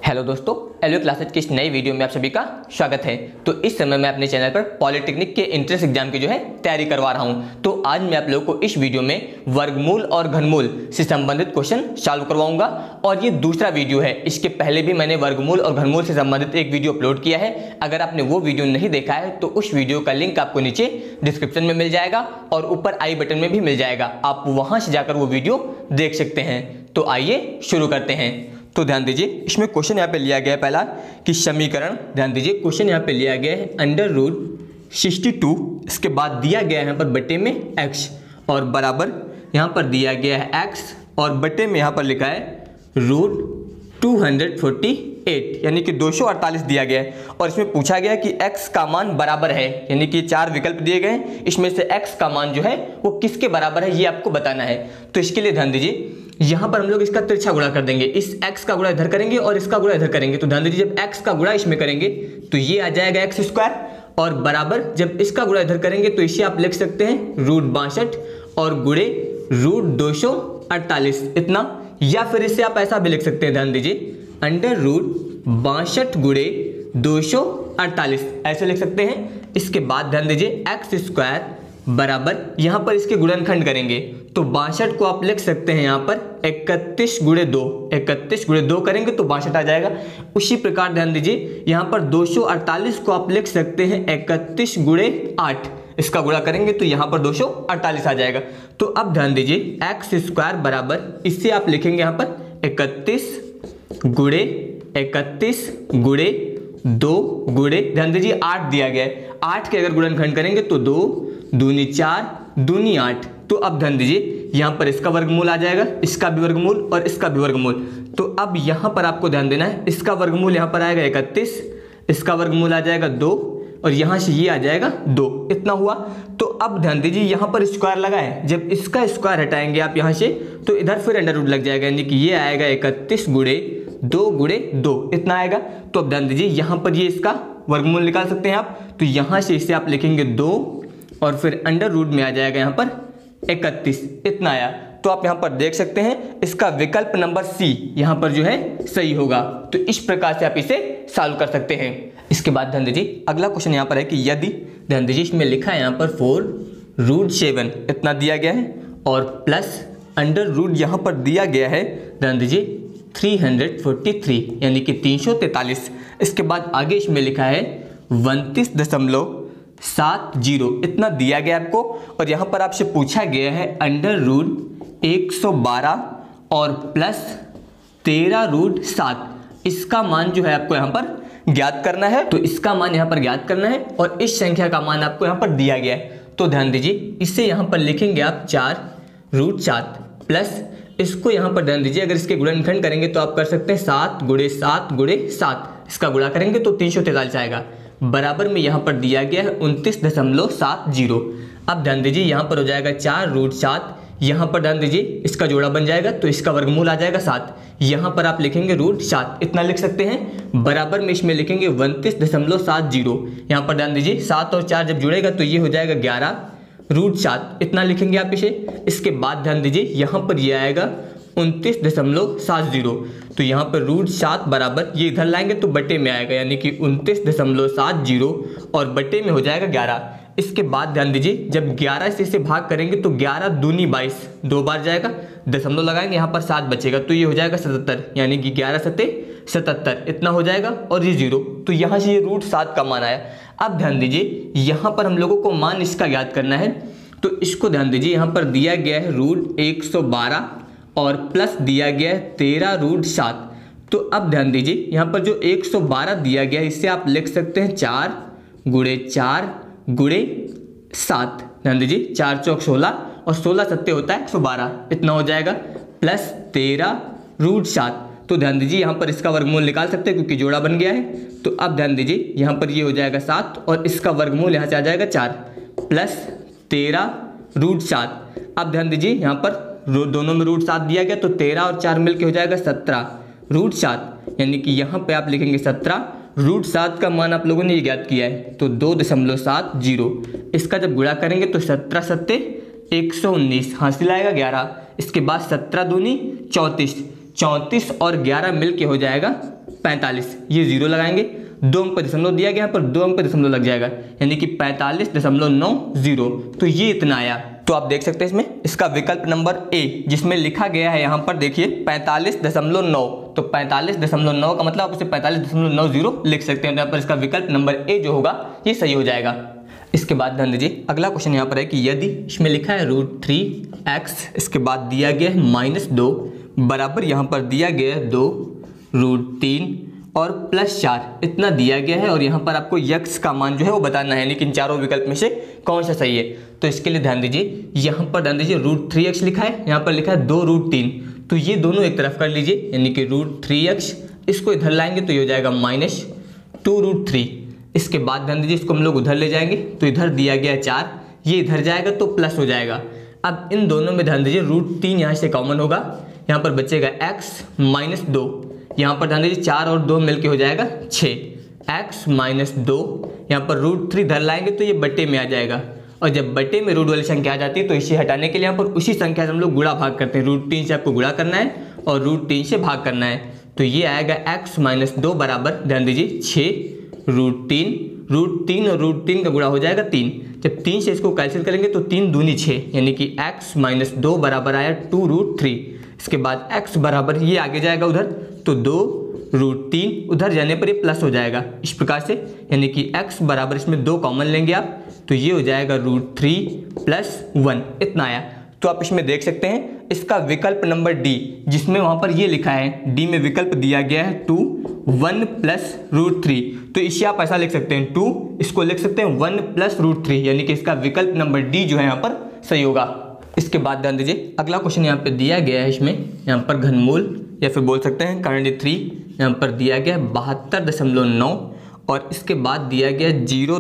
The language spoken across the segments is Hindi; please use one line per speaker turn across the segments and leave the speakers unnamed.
हेलो दोस्तों, एलओ क्लासेज की इस नई वीडियो में आप सभी का स्वागत है। तो इस समय मैं अपने चैनल पर पॉलिटेक्निक के एंट्रेंस एग्जाम की तैयारी करवा रहा हूं। तो आज मैं आप लोगों को इस वीडियो में वर्गमूल और घनमूल से संबंधित क्वेश्चन सॉल्व करवाऊंगा और ये दूसरा वीडियो है। इसके पहले भी मैंने वर्गमूल और घनमूल से संबंधित एक वीडियो अपलोड किया है। अगर आपने वो वीडियो नहीं देखा है तो उस वीडियो का लिंक आपको नीचे डिस्क्रिप्शन में मिल जाएगा और ऊपर आई बटन में भी मिल जाएगा। आप वहां से जाकर वो वीडियो देख सकते हैं। तो आइए शुरू करते हैं। तो ध्यान दीजिए, इसमें क्वेश्चन यहाँ पे लिया गया है पहला कि समीकरण। ध्यान दीजिए, क्वेश्चन यहाँ पे लिया गया है अंडर रूट 62, इसके बाद दिया गया है यहाँ पर बटे में x और बराबर यहाँ पर दिया गया है x और बटे में यहाँ पर लिखा है रूट 248 यानी कि 248 दिया गया है। और इसमें पूछा गया कि x का मान बराबर है, यानी कि चार विकल्प दिए गए हैं, इसमें से x का मान जो है वो किसके बराबर है ये आपको बताना है। तो इसके लिए ध्यान दीजिए, यहां पर हम लोग इसका तिरछा गुणा कर देंगे। इस x का गुणा इधर करेंगे और इसका गुणा इधर करेंगे। तो ध्यान दीजिए, जब x का गुणा इसमें करेंगे तो ये आ जाएगा x स्क्वायर और बराबर जब इसका गुणा इधर करेंगे तो इसे आप लिख सकते हैं रूट 62 और गुणे रूट 248 इतना, या फिर इसे आप ऐसा भी लिख सकते हैं। ध्यान दीजिए, अंडर रूट 62 गुणे 248 ऐसे लिख सकते हैं। इसके बाद ध्यान दीजिए x स्क्वायर बराबर यहाँ पर इसके गुणनखंड करेंगे तो 62 को आप लिख सकते हैं यहाँ पर 31 गुणे 2, 31 गुणे 2 करेंगे तो 62 आ जाएगा। उसी प्रकार ध्यान दीजिए, यहाँ पर 248 को आप लिख सकते हैं 31 गुणे 8, इसका गुणा करेंगे तो यहाँ पर 248 आ जाएगा। तो अब ध्यान दीजिए, x स्क्वायर बराबर इससे आप लिखेंगे यहाँ पर 31 गुणे 2 गुणे ध्यान दीजिए 8 दिया गया है। 8 के अगर गुणनखंड करेंगे तो 2 दूनी 4 दूनी 8। तो अब ध्यान दीजिए, यहाँ पर इसका वर्गमूल आ जाएगा, इसका भी वर्गमूल और इसका भी वर्गमूल। तो अब यहाँ पर आपको ध्यान देना है, इसका वर्गमूल यहाँ पर आएगा 31, इसका वर्गमूल आ जाएगा 2 और यहाँ से ये आ जाएगा 2, इतना हुआ। तो अब ध्यान दीजिए, यहाँ पर स्क्वायर लगा है, जब इसका स्क्वायर हटाएंगे आप यहाँ से तो इधर फिर अंडर रूट लग जाएगा, यानी कि ये आएगा 31 गुणे 2 गुणे 2 इतना आएगा। तो अब ध्यान दीजिए, यहाँ पर ये इसका वर्गमूल निकाल सकते हैं आप। तो यहाँ से इसे आप लिखेंगे 2 और फिर अंडर रूट में आ जाएगा यहाँ पर 31 इतना आया। तो आप यहाँ पर देख सकते हैं इसका विकल्प नंबर सी यहाँ पर जो है सही होगा। तो इस प्रकार से आप इसे सॉल्व कर सकते हैं। इसके बाद ध्यान दीजिए, अगला क्वेश्चन यहाँ पर है कि यदि ध्यान दीजिए, इसमें लिखा है यहाँ पर 4 रूट 7 इतना दिया गया है और प्लस अंडर रूट यहाँ पर दिया गया है ध्यान दीजिए 343 यानी कि 343। इसके बाद आगे इसमें लिखा है 32.70 इतना दिया गया आपको और यहाँ पर आपसे पूछा गया है अंडर रूट 112 और प्लस 13 रूट 7, इसका मान जो है आपको यहाँ पर ज्ञात करना है। तो इसका मान यहाँ पर ज्ञात करना है और इस संख्या का मान आपको यहाँ पर दिया गया है। तो ध्यान दीजिए, इसे यहाँ पर लिखेंगे आप 4 रूट 7 प्लस इसको यहाँ पर ध्यान दीजिए, अगर इसके गुणनखंड करेंगे तो आप कर सकते हैं 7 गुणे 7 गुणे 7, इसका गुणा करेंगे तो 343 आएगा। बराबर में यहाँ पर दिया गया है 29.70। अब ध्यान दीजिए, यहाँ पर हो जाएगा 4 रूट 7, यहाँ पर ध्यान दीजिए इसका जोड़ा बन जाएगा तो इसका वर्गमूल आ जाएगा 7, यहाँ पर आप लिखेंगे रूट 7 इतना लिख सकते हैं। बराबर में इसमें लिखेंगे 29.70। यहाँ पर ध्यान दीजिए 7 और 4 जब जुड़ेगा तो ये हो जाएगा 11 रूट 7 इतना लिखेंगे आप इसे। इसके बाद ध्यान दीजिए, यहाँ पर ये आएगा 29.70। तो यहाँ पर रूट 7 बराबर ये इधर लाएंगे तो बटे में आएगा, यानी कि 29.70 और बटे में हो जाएगा 11। इसके बाद ध्यान दीजिए, जब 11 से इसे भाग करेंगे तो 11 दूनी 22 2 बार जाएगा, दशमलव लगाएंगे यहाँ पर 7 बचेगा तो ये हो जाएगा 77, यानी कि 11 सत्ते 77 इतना हो जाएगा और ये 0। तो यहाँ से ये रूट 7 का मान आया। अब ध्यान दीजिए, यहाँ पर हम लोगों को मान इसका ज्ञात करना है। तो इसको ध्यान दीजिए, यहाँ पर दिया गया है रूट 112 और प्लस दिया गया है 13 रूट 7। तो अब ध्यान दीजिए, यहाँ पर जो 112 दिया गया है इससे आप लिख सकते हैं 4 गुणे 4 गुणे 7। ध्यान दीजिए, 4 चौक 16 और 16 सत्ते होता है 112 इतना हो जाएगा, प्लस 13 रूट 7। तो ध्यान दीजिए, यहाँ पर इसका वर्गमूल निकाल सकते हैं क्योंकि जोड़ा बन गया है। तो अब ध्यान दीजिए, यहाँ पर ये हो जाएगा 7 और इसका वर्गमूल यहाँ से आ जाएगा 4 प्लस 13 रूट 7। अब ध्यान दीजिए, यहाँ पर दोनों में रूट 7 दिया गया तो 13 और 4 मिलके हो जाएगा 17 रूट 7, यानी कि यहाँ पे आप लिखेंगे 17 रूट 7 का मान आप लोगों ने ये ज्ञात किया है तो 2.70। इसका जब गुणा करेंगे तो 17 सत्ते 119 हासिल आएगा 11। इसके बाद 17 दूनी 34 और 11 मिल के हो जाएगा 45, ये 0 लगाएंगे, 2 अंक पर दशमलव दिया गया, यहाँ पर 2 अंक पर दशमलव लग जाएगा, यानी कि 45.90। तो ये इतना आया। तो आप देख सकते हैं इसमें इसका विकल्प नंबर ए जिसमें लिखा गया है यहाँ पर देखिए 45.9, तो 45.9 का मतलब आप उसे 45.90 लिख सकते हैं। तो यहाँ पर इसका विकल्प नंबर ए जो होगा ये सही हो जाएगा। इसके बाद ध्यान दीजिए अगला क्वेश्चन यहाँ पर है कि यदि इसमें लिखा है √3x, इसके बाद दिया गया है -2 बराबर यहाँ पर दिया गया है 2 √3 और +4 इतना दिया गया है, और यहाँ पर आपको x का मान जो है वो बताना है, लेकिन चारों विकल्प में से कौन सा सही है। तो इसके लिए ध्यान दीजिए यहाँ पर ध्यान दीजिए √3x लिखा है, यहाँ पर लिखा है 2 √3, तो ये दोनों एक तरफ कर लीजिए, यानी कि √3x इसको इधर लाएंगे तो ये हो जाएगा -2 √3। इसके बाद ध्यान दीजिए इसको हम लोग उधर ले जाएंगे तो इधर दिया गया 4, ये इधर जाएगा तो प्लस हो जाएगा। अब इन दोनों में ध्यान दीजिए √3 यहाँ से कॉमन होगा, यहाँ पर बचेगा x -2, यहाँ पर ध्यान दीजिए 4 और 2 मिलके हो जाएगा 6, x -2, यहाँ पर √3 इधर लाएंगे तो ये बटे में आ जाएगा, और जब बटे में रूट वाली संख्या आ जाती है तो इसे हटाने के लिए यहाँ पर उसी संख्या से हम लोग गुणा भाग करते हैं। √3 से आपको गुणा करना है और √3 से भाग करना है, तो ये आएगा x -2 बराबर ध्यान दीजिए 6 √3 और √3 का गुणा हो जाएगा 3। जब 3 से इसको कैंसिल करेंगे तो 3 दूनी 6, यानी कि x -2 बराबर आया 2 √3। इसके बाद x बराबर ये आगे जाएगा उधर, तो 2 √3 उधर जाने पर ये प्लस हो जाएगा इस प्रकार से, यानी कि x बराबर इसमें 2 कॉमन लेंगे आप, तो ये हो जाएगा √3 + 1 इतना आया। तो आप इसमें देख सकते हैं इसका विकल्प नंबर डी, जिसमें वहां पर ये लिखा है डी में विकल्प दिया गया है 2 1 + √3, तो इसे आप ऐसा लिख सकते हैं 2, इसको लिख सकते हैं 1 + √3, यानी कि इसका विकल्प नंबर डी जो है यहाँ पर सही होगा। इसके बाद ध्यान दीजिए अगला क्वेश्चन यहाँ पे दिया गया है, इसमें यहाँ पर घनमूल या फिर बोल सकते हैं कर्ण 3, यहाँ पर दिया गया है 72.9 और इसके बाद दिया गया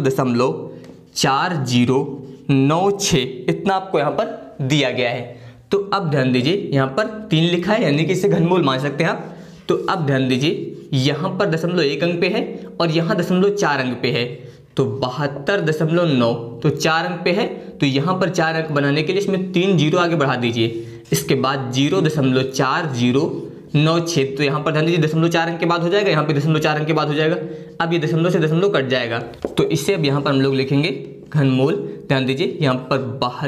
0.4096 इतना आपको यहाँ पर दिया गया है। तो अब ध्यान दीजिए यहाँ पर 3 लिखा है, यानी कि इसे घनमूल मान सकते हैं आप। तो अब ध्यान दीजिए यहाँ पर 0.1 अंक पे है और यहाँ 0.4 अंक पे है, तो 72.9 तो 4 अंक पे है, तो यहाँ पर 4 अंक बनाने के लिए इसमें 3 जीरो आगे बढ़ा दीजिए। इसके बाद 0.4096, तो यहाँ पर ध्यान दीजिए 0.4 अंक के बाद हो जाएगा, यहाँ पे 0.4 अंक के बाद हो जाएगा। अब ये दशमलव से दशमलव कट जाएगा, तो इससे अब यहाँ पर हम लोग लिखेंगे घनमूल। ध्यान दीजिए यहाँ पर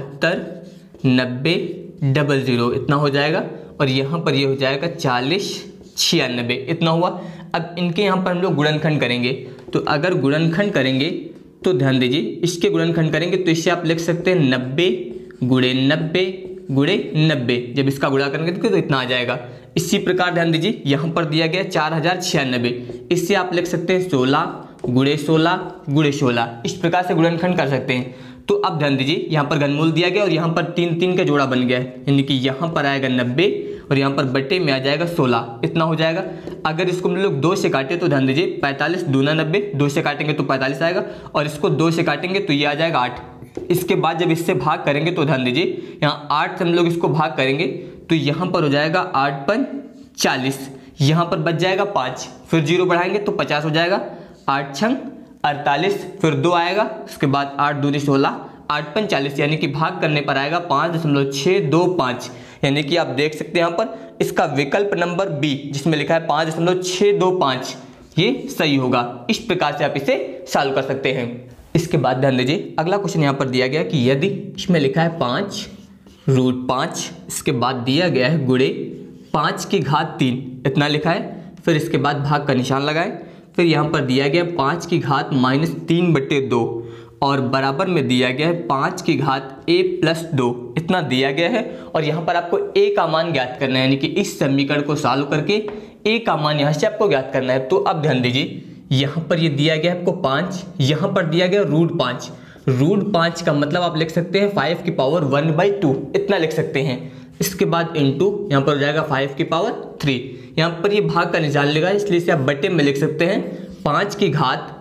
72.90 इतना हो जाएगा, और यहाँ पर ये हो जाएगा 4096 इतना हुआ। अब इनके यहाँ पर हम लोग गुणनखंड करेंगे, तो अगर गुणनखंड करेंगे तो ध्यान दीजिए इसके गुणनखंड करेंगे तो इससे आप लिख सकते हैं 90 × 90 × 90, जब इसका गुणा करेंगे तो इतना आ जाएगा। इसी प्रकार ध्यान दीजिए यहाँ पर दिया गया 4096, इससे आप लिख सकते हैं 16 × 16 × 16, इस प्रकार से गुणनखंड कर सकते हैं। तो अब ध्यान दीजिए यहाँ पर घनमूल दिया गया और यहाँ पर 3 का जोड़ा बन गया है, यानी कि यहाँ पर आएगा 90 और यहाँ पर बटे में आ जाएगा 16 इतना हो जाएगा। अगर इसको हम लोग 2 से काटे तो ध्यान दीजिए 45 दूना 90, 2 से काटेंगे तो 45 आएगा, और इसको 2 से काटेंगे तो ये आ जाएगा 8। इसके बाद जब इससे भाग करेंगे तो ध्यान दीजिए यहाँ 8 से हम लोग इसको भाग करेंगे तो यहाँ पर हो जाएगा 8 × 40, यहाँ पर बच जाएगा 5, फिर 0 बढ़ाएंगे तो 50 हो जाएगा, 8 × 48, फिर 2 आएगा, उसके बाद 8 दूनी 16, 8 × 40, यानी कि भाग करने पर आएगा 5.625, यानी कि आप देख सकते हैं यहाँ पर इसका विकल्प नंबर बी जिसमें लिखा है 5.625 ये सही होगा। इस प्रकार से आप इसे सॉल्व कर सकते हैं। इसके बाद ध्यान दीजिए अगला क्वेश्चन यहाँ पर दिया गया कि यदि इसमें लिखा है 5 √5, इसके बाद दिया गया है गुणे 5 की घात 3 इतना लिखा है, फिर इसके बाद भाग का निशान लगाएं, फिर यहाँ पर दिया गया 5 की घात -3/2 और बराबर में दिया गया है 5 की घात a + 2 इतना दिया गया है, और यहाँ पर आपको a का मान ज्ञात करना है, यानी कि इस समीकरण को सॉल्व करके a का मान यहाँ से आपको ज्ञात करना है। तो अब ध्यान दीजिए यहाँ पर ये दिया गया है आपको 5, यहाँ पर दिया गया √5, √5 का मतलब आप लिख सकते हैं 5 की पावर 1/2 इतना लिख सकते हैं। इसके बाद इंटू यहाँ पर हो जाएगा 5 की पावर 3, यहाँ पर ये भाग का निशान लेगा, इसलिए इसे आप बटे में लिख सकते हैं 5 की घात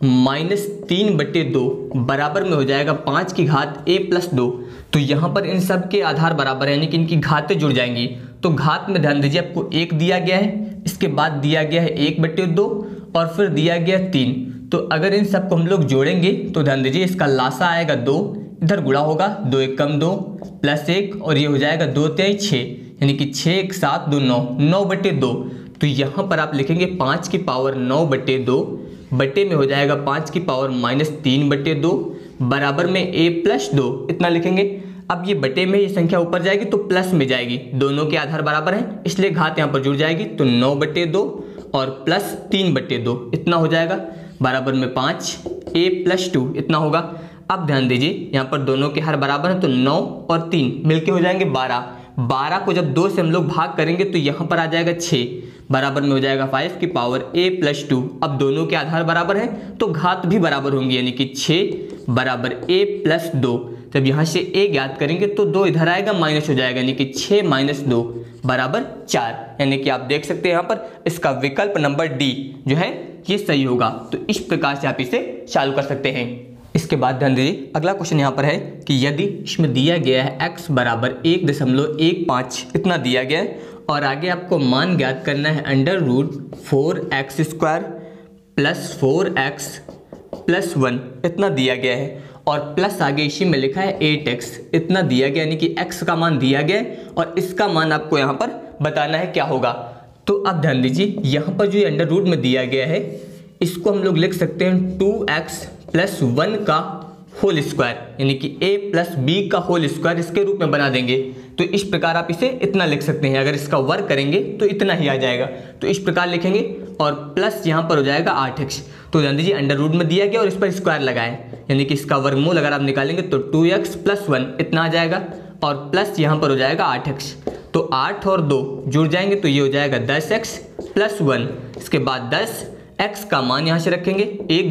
-3/2 बराबर में हो जाएगा 5 की घात a + 2। तो यहाँ पर इन सब के आधार बराबर है, यानी कि इनकी घातें जुड़ जाएंगी। तो घात में ध्यान दीजिए आपको 1 दिया गया है, इसके बाद दिया गया है 1/2 और फिर दिया गया 3। तो अगर इन सबको हम लोग जोड़ेंगे तो ध्यान दीजिए इसका लासा आएगा 2, इधर गुणा होगा 2 × 1 = 2 +1 और ये हो जाएगा 2 × 3 = 6, यानी कि 6 × 1 = 7 2 9 9/2। तो यहाँ पर आप लिखेंगे 5 की पावर 9 बटे 2 बटे में हो जाएगा 5 की पावर -3 बटे 2 बराबर में a प्लस 2 इतना लिखेंगे। अब ये बटे में ये संख्या ऊपर जाएगी तो प्लस में जाएगी, दोनों के आधार बराबर हैं इसलिए घात यहाँ पर जुड़ जाएगी, तो 9 बटे 2 और प्लस 3 बटे 2 इतना हो जाएगा बराबर में 5 a प्लस 2 इतना होगा। अब ध्यान दीजिए यहाँ पर दोनों के हर बराबर हैं तो 9 और 3 मिलके हो जाएंगे 12। 12 को जब 2 से हम लोग भाग करेंगे तो यहाँ पर आ जाएगा 6 बराबर में हो जाएगा 5 की पावर a प्लस 2। अब दोनों के आधार बराबर हैं तो घात भी बराबर होंगी, यानी कि 6 बराबर a प्लस 2। जब यहाँ से a ज्ञात करेंगे तो 2 इधर आएगा माइनस हो जाएगा, यानी कि 6 माइनस 2 बराबर 4। यानी कि आप देख सकते हैं यहाँ पर इसका विकल्प नंबर डी जो है ये सही होगा। तो इस प्रकार से आप इसे चालू कर सकते हैं। इसके बाद ध्यान दीजिए अगला क्वेश्चन यहाँ पर है कि यदि इसमें दिया गया है x बराबर 1.15 इतना दिया गया है और आगे आपको मान ज्ञात करना है √4x² प्लस 4x प्लस 1 इतना दिया गया है और प्लस आगे इसी में लिखा है 8x इतना दिया गया, यानी कि x का मान दिया गया है और इसका मान आपको यहाँ पर बताना है क्या होगा। तो अब ध्यान दीजिए यहाँ पर जो अंडर रूट में दिया गया है इसको हम लोग लिख सकते हैं 2x प्लस 1 का होल स्क्वायर, यानी कि a प्लस b का होल स्क्वायर इसके रूप में बना देंगे। तो इस प्रकार आप इसे इतना लिख सकते हैं, अगर इसका वर्ग करेंगे तो इतना ही आ जाएगा। तो इस प्रकार लिखेंगे और प्लस यहाँ पर हो जाएगा 8x। तो ध्यान दीजिए अंडर रूट में दिया गया और इस पर स्क्वायर लगाएं, यानी कि इसका वर्गमूल अगर आप निकालेंगे तो 2x प्लस 1 इतना आ जाएगा और प्लस यहाँ पर हो जाएगा 8x। तो 8 और 2 जुड़ जाएंगे तो ये हो जाएगा 10x प्लस 1। इसके बाद 10 x का मान यहाँ से रखेंगे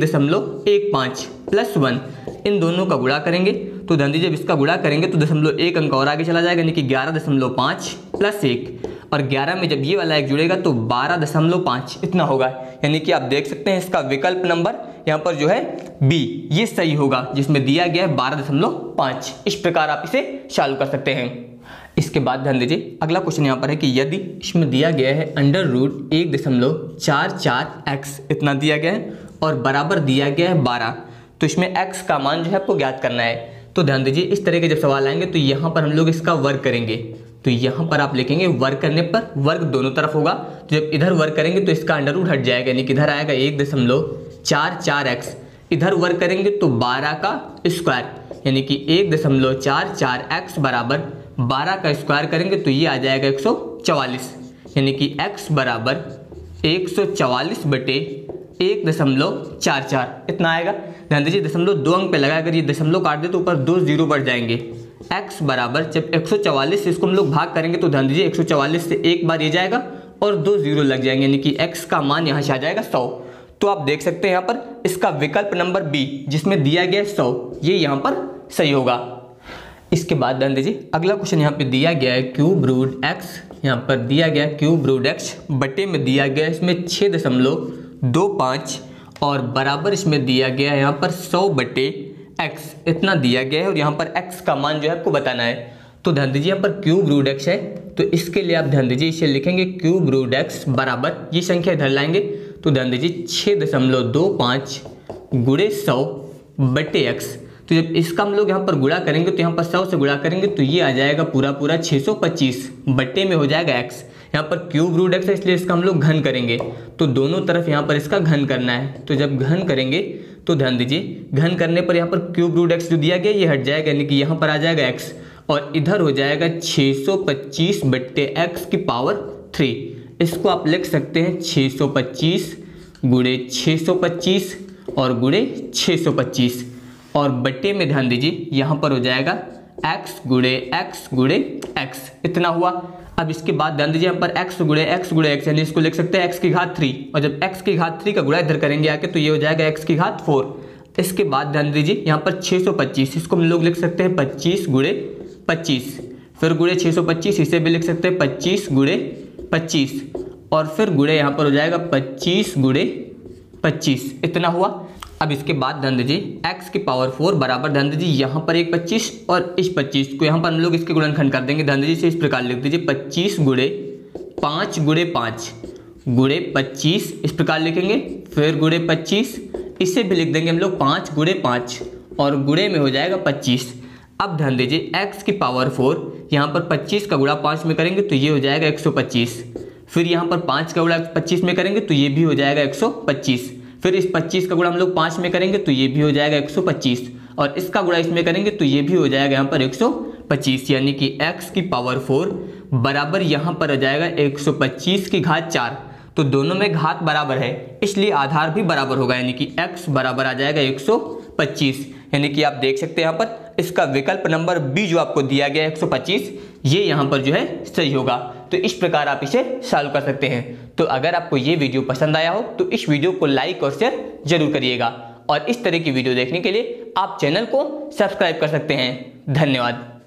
1.15 प्लस 1, इन दोनों का गुणा करेंगे तो ध्यान दीजिए जब इसका गुणा करेंगे तो 0.1 अंक और आगे चला जाएगा, यानी कि 11.5 प्लस 1 और 11 में जब ये वाला 1 जुड़ेगा तो 12.5 इतना होगा। यानी कि आप देख सकते हैं इसका विकल्प नंबर यहाँ पर जो है बी ये सही होगा, जिसमें दिया गया है 12.5। इस प्रकार आप इसे चालू कर सकते हैं। इसके बाद ध्यान दीजिए अगला क्वेश्चन यहाँ पर है कि यदि इसमें दिया गया है √1.44x इतना दिया गया है और बराबर दिया गया है 12, तो इसमें x का मान जो है आपको ज्ञात करना है। तो ध्यान दीजिए इस तरह के जब सवाल आएंगे तो यहाँ पर हम लोग इसका वर्ग करेंगे। तो यहाँ पर आप लिखेंगे वर्ग करने पर वर्ग दोनों तरफ होगा, तो जब इधर वर्ग करेंगे तो इसका अंडर रूट हट जाएगा, यानी कि इधर आएगा 1.44x, इधर वर्ग करेंगे तो 12 का स्क्वायर, यानी कि 1.44x बराबर 12 का स्क्वायर करेंगे तो ये आ जाएगा 144, यानी कि x बराबर 144 बटे 1.44 इतना आएगा। ध्यान दीजिए 2 अंक पे लगा, अगर ये दशमलव काट दे तो ऊपर 2 0 बढ़ जाएंगे। x बराबर जब 144 से इसको हम लोग भाग करेंगे तो ध्यान दीजिए 144 से एक बार ये जाएगा और 2 0 लग जाएंगे, यानी कि x का मान यहाँ से आ जाएगा 100। तो आप देख सकते हैं यहाँ पर इसका विकल्प नंबर बी जिसमें दिया गया 100 ये यहाँ पर सही होगा। इसके बाद ध्यान दीजिए अगला क्वेश्चन यहाँ पे दिया गया है क्यूब रूट एक्स, यहाँ पर दिया गया क्यूब रूट एक्स बटे में दिया गया इसमें 6.25 और बराबर इसमें दिया गया है यहाँ पर 100 बटे x इतना दिया गया है और यहाँ पर x का मान जो है आपको बताना है। तो ध्यान दीजिए यहाँ पर क्यूब रूट x है, तो इसके लिए आप ध्यान दीजिए इसे लिखेंगे क्यूब रूट x बराबर ये संख्या इधर लाएंगे तो ध्यान दीजिए 6.25 गुणे 100 बटे x। तो जब इसका हम लोग यहाँ पर गुणा करेंगे तो यहाँ पर 100 से गुणा करेंगे तो ये आ जाएगा पूरा 625 बटे में हो जाएगा x। यहाँ पर क्यूब रूट x है इसलिए इसका हम लोग घन करेंगे, तो दोनों तरफ यहाँ पर इसका घन करना है। तो जब घन करेंगे तो ध्यान दीजिए घन करने पर यहाँ पर क्यूब रूट x जो दिया गया ये हट जाएगा, यानी कि यहाँ पर आ जाएगा x और इधर हो जाएगा 625 बट्टे x की पावर 3। इसको आप लिख सकते हैं 625 गुणे 625 और गुणे 625 और बट्टे में ध्यान दीजिए यहाँ पर हो जाएगा x गुणे x इतना हुआ। अब इसके बाद ध्यान दीजिए यहाँ पर x गुणे x यानी इसको लिख सकते हैं x की घात 3 और जब x की घात 3 का गुणा इधर करेंगे आके तो ये हो जाएगा x की घात 4। इसके बाद ध्यान दीजिए यहाँ पर 625 इसको हम लोग लिख सकते हैं 25 गुणे 25 फिर गुणे 625 इसे भी लिख सकते हैं 25 गुणे 25 और फिर गुणे यहाँ पर हो जाएगा 25 गुणे 25 इतना हुआ। अब इसके बाद ध्यान दीजिए x की पावर 4 बराबर ध्यान दीजिए यहाँ पर एक 25 और इस 25 को यहाँ पर हम लोग इसके गुणनखंड कर देंगे। ध्यान दीजिए इसे इस प्रकार लिख दीजिए 25 गुणे 5 गुणे 5 गुणे 25 इस प्रकार लिखेंगे, फिर गुणे 25 इसे भी लिख देंगे हम लोग 5 गुणे 5 और गुणे में हो जाएगा 25। अब ध्यान दीजिए x की पावर 4 यहाँ पर 25 का गुणा 5 में करेंगे तो ये हो जाएगा 125, फिर यहाँ पर 5 का गुणा 25 में करेंगे तो ये भी हो जाएगा 125। फिर इस 25 का गुणा हम लोग 5 में करेंगे तो ये भी हो जाएगा 125, और इसका गुणा इसमें करेंगे तो ये भी हो जाएगा यहाँ पर 125, यानी कि x की पावर 4 बराबर यहाँ पर आ जाएगा 125 की घात 4। तो दोनों में घात बराबर है, इसलिए आधार भी बराबर होगा, यानी कि x बराबर आ जाएगा 125। यानी कि आप देख सकते हैं यहाँ पर इसका विकल्प नंबर बी जो आपको दिया गया है 125, ये यहाँ पर जो है सही होगा। तो इस प्रकार आप इसे सॉल्व कर सकते हैं। तो अगर आपको ये वीडियो पसंद आया हो तो इस वीडियो को लाइक और शेयर जरूर करिएगा, और इस तरह की वीडियो देखने के लिए आप चैनल को सब्सक्राइब कर सकते हैं। धन्यवाद।